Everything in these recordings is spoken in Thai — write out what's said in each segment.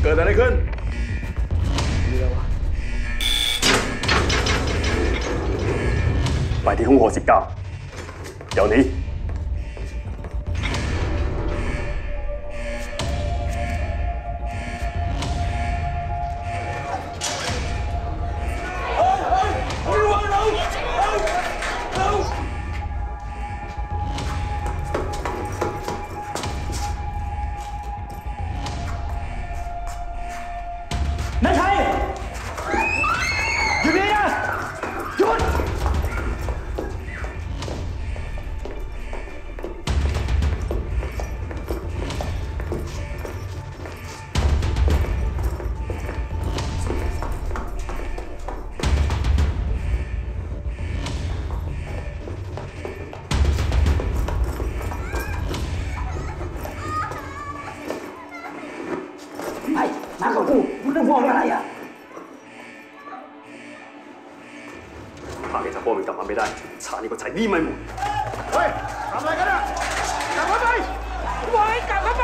กิดอะไรขึ้นมีอะไรวะไปที่ห้อง69เดี๋ยวนี้นี่ไม่หมดเฮ้ยทำอะไรกันอ่ะกลับเข้าไปบอกให้กลับเข้าไป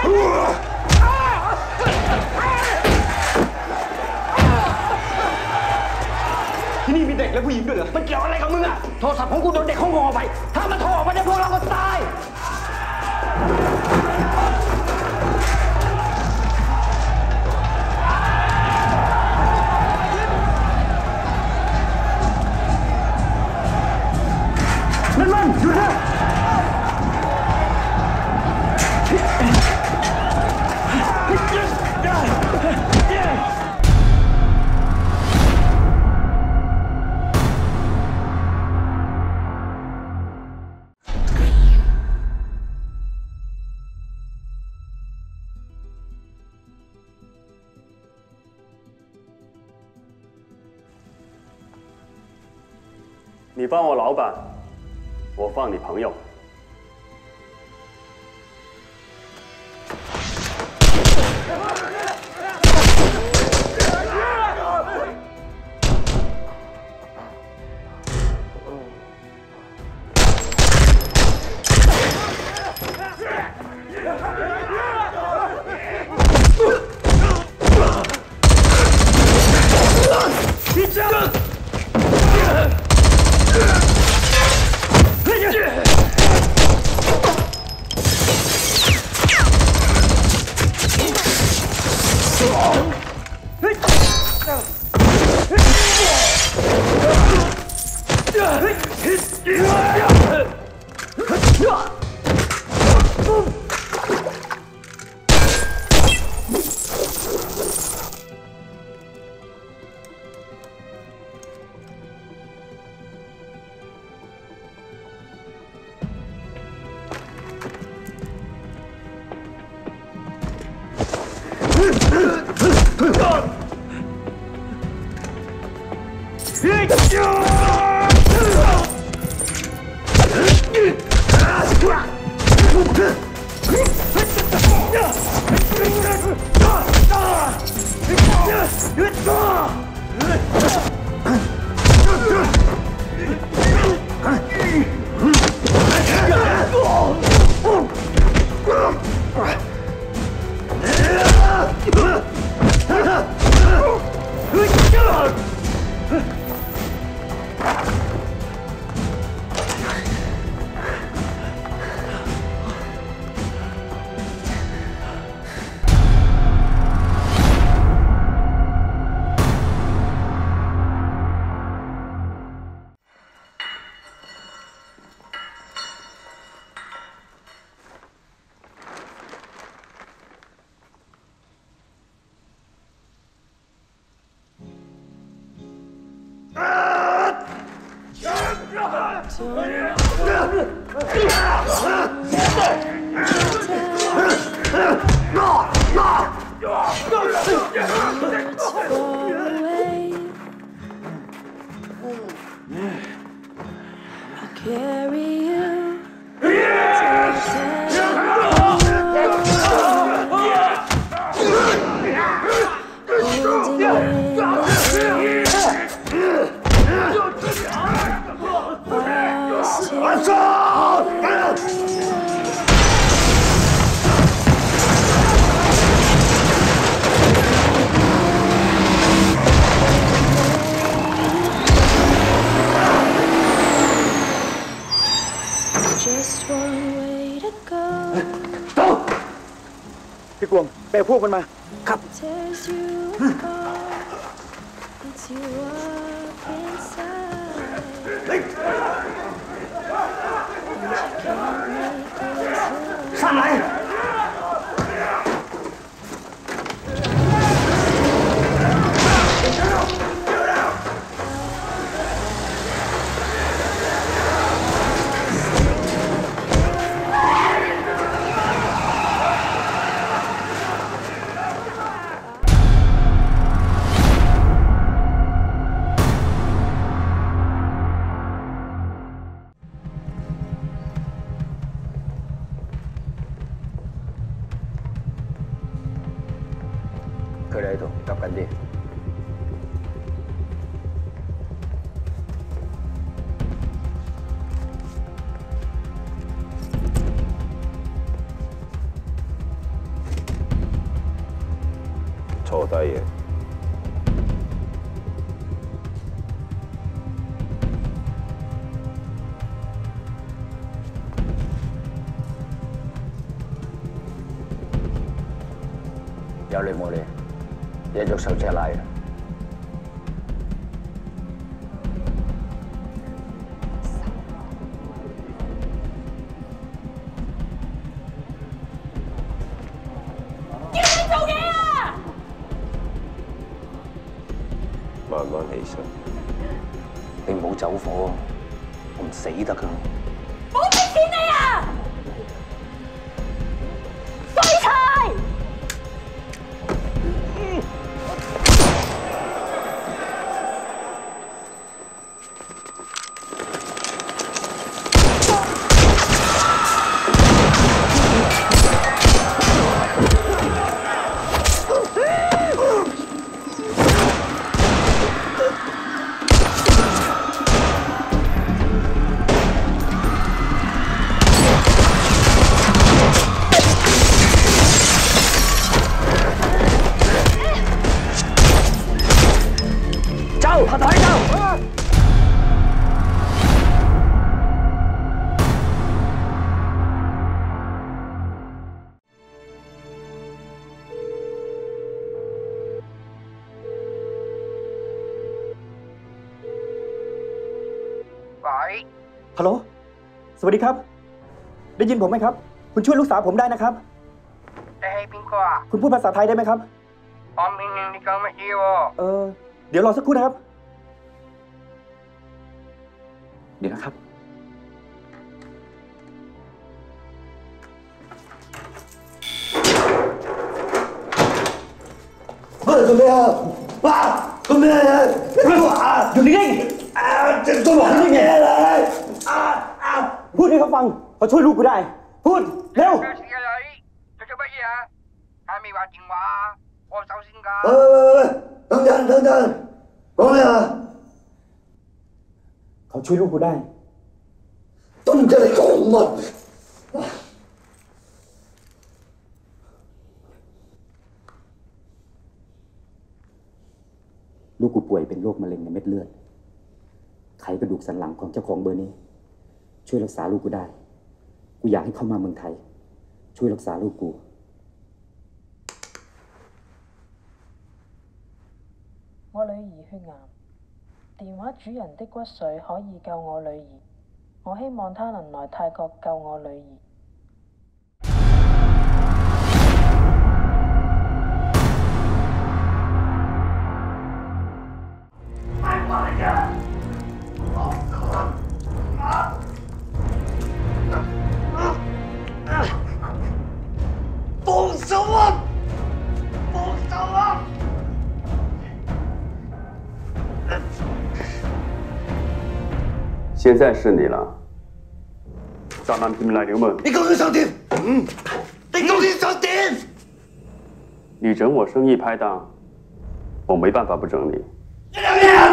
ที่นี่มีเด็กและผู้หญิงด้วยเหรอมันเกี่ยวอะไรกับมึงอ่ะโทรศัพท์ของกูโดนเด็กเขางอไปถ้ามันโทรออกมาเนี่ยพวกเราก็ตายนั่นมันหยุดนะ你帮我老板，我放你朋友。 พี่กวงไปพวกมันมาครับ上来！佢哋喺度急緊啲。坐低嘅。有你冇你？一喐手即係拉嘅。叫你做嘢啊！慢慢起身，你唔好走火，我唔死得㗎。冇逼死你啊！衰柴！ฮัลโหลสวัสดีครับได้ยินผมไหมครับคุณช่วยลูกสาวผมได้นะครับได้ให้พิงกว่าคุณพูดภาษาไทยได้ไหมครับผมพิงยังนี่ก็ไม่เกี่ยวเดี๋ยวรอสักครู่นะครับเดี๋ยวนะครับ做咩啊？哇！做咩啊？อยู่นิ่งๆจะตัวหนีไงเลยพูดให้เขาฟังเขาช่วยลูกกูได้พูดเร็ว做乜嘢啊？係咪話電話？我走先㗎。喂，等陣，講咩啊？เขาช่วยลูกกูได้都唔知你講乜。ลูกกูป่วยเป็นโรคมะเร็งในเม็ดเลือดไขกระดูกสันหลังของเจ้าของเบอร์นี้ช่วยรักษาลูกกูได้กูอยากให้เข้ามาเมืองไทยช่วยรักษาลูกกู我女兒血癌，電話主人的骨髓可以救我女兒，我希望她能來泰國救我女兒。放手啊！放手啊！ 现在是你了，渣男拼来流氓！ 你究竟想點？你究竟想點？ 你整我生意拍檔，我沒辦法不整你。 你兩邊！